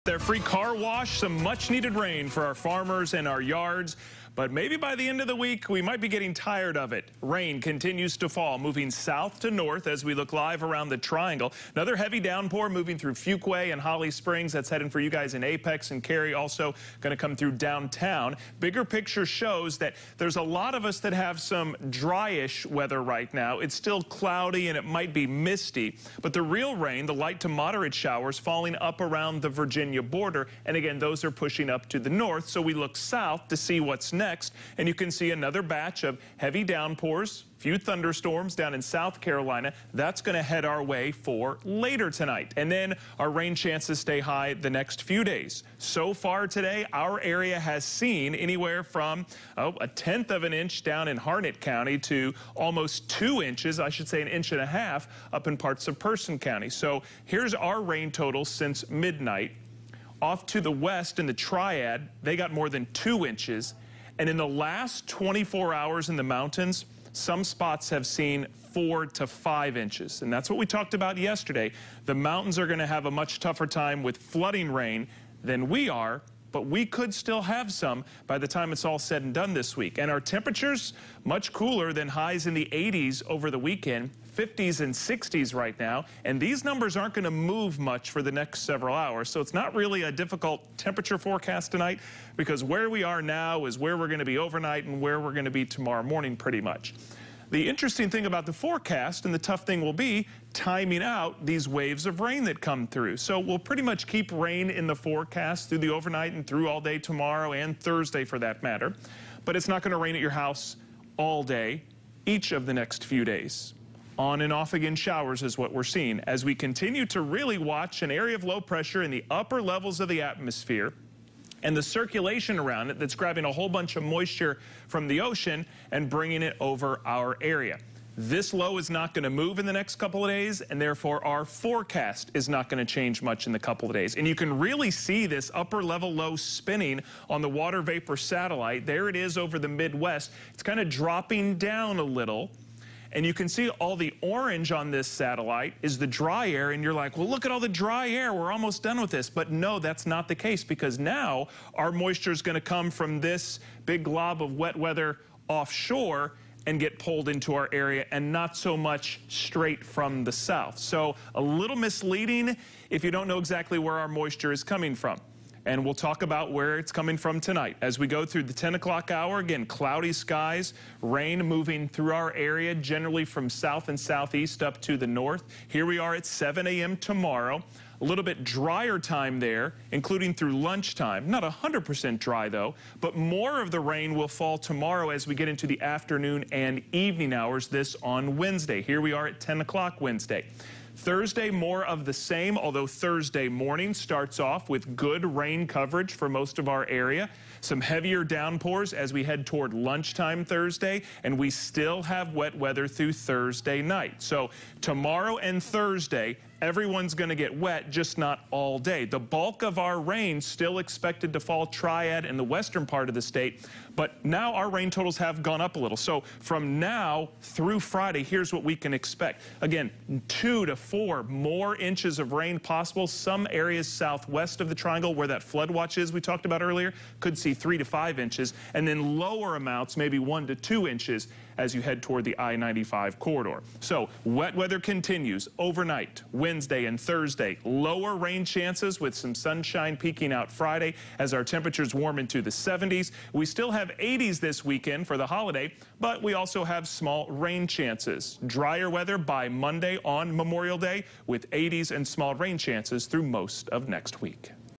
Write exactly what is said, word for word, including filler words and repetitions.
Their free car wash, some much needed rain for our farmers and our yards. But maybe by the end of the week, we might be getting tired of it. Rain continues to fall, moving south to north as we look live around the triangle. Another heavy downpour moving through Fuquay and Holly Springs. That's heading for you guys in Apex and Cary. Also going to come through downtown. Bigger picture shows that there's a lot of us that have some dryish weather right now. It's still cloudy and it might be misty. But the real rain, the light to moderate showers falling up around the Virginia border. And again, those are pushing up to the north. So we look south to see what's next. Next, and you can see another batch of heavy downpours, few thunderstorms down in South Carolina. That's going to head our way for later tonight. And then our rain chances stay high the next few days. So far today, our area has seen anywhere from oh, a tenth of an inch down in Harnett County to almost two inches, I should say an inch and a half, up in parts of Person County. So here's our rain total since midnight. Off to the west in the Triad, they got more than two inches. And in the last twenty-four hours in the mountains, some spots have seen four to five inches. And that's what we talked about yesterday. The mountains are going to have a much tougher time with flooding rain than we are, but we could still have some by the time it's all said and done this week. And our temperatures, much cooler than highs in the eighties over the weekend. fifties and sixties right now, and these numbers aren't going to move much for the next several hours, so it's not really a difficult temperature forecast tonight, because where we are now is where we're going to be overnight and where we're going to be tomorrow morning pretty much. The interesting thing about the forecast, and the tough thing will be timing out these waves of rain that come through. So we'll pretty much keep rain in the forecast through the overnight and through all day tomorrow and Thursday for that matter, but it's not going to rain at your house all day each of the next few days. On and off again showers is what we're seeing as we continue to really watch an area of low pressure in the upper levels of the atmosphere and the circulation around it that's grabbing a whole bunch of moisture from the ocean and bringing it over our area. This low is not going to move in the next couple of days, and therefore our forecast is not going to change much in the couple of days. And you can really see this upper level low spinning on the water vapor satellite. There it is over the Midwest. It's kind of dropping down a little. And you can see all the orange on this satellite is the dry air, and you're like, well, look at all the dry air. We're almost done with this. But no, that's not the case, because now our moisture is going to come from this big glob of wet weather offshore and get pulled into our area, and not so much straight from the south. So a little misleading if you don't know exactly where our moisture is coming from. And we'll talk about where it's coming from tonight. As we go through the ten o'clock hour, again, cloudy skies, rain moving through our area, generally from south and southeast up to the north. Here we are at seven A M tomorrow. A little bit drier time there, including through lunchtime. Not one hundred percent dry, though, but more of the rain will fall tomorrow as we get into the afternoon and evening hours this on Wednesday. Here we are at ten o'clock Wednesday. Thursday, more of the same, although Thursday morning starts off with good rain coverage for most of our area. Some heavier downpours as we head toward lunchtime Thursday, and we still have wet weather through Thursday night. So tomorrow and Thursday, everyone's going to get wet, just not all day. The bulk of our rain still expected to fall Triad in the western part of the state, but now our rain totals have gone up a little. So from now through Friday, here's what we can expect. Again, two to four more inches of rain possible. Some areas southwest of the triangle where that flood watch is we talked about earlier could see three to five inches, and then lower amounts, maybe one to two inches as you head toward the I ninety-five corridor. So wet weather continues overnight, Wednesday and Thursday. Lower rain chances with some sunshine peeking out Friday as our temperatures warm into the seventies. We still have eighties this weekend for the holiday, but we also have small rain chances. Drier weather by Monday on Memorial Day with eighties and small rain chances through most of next week.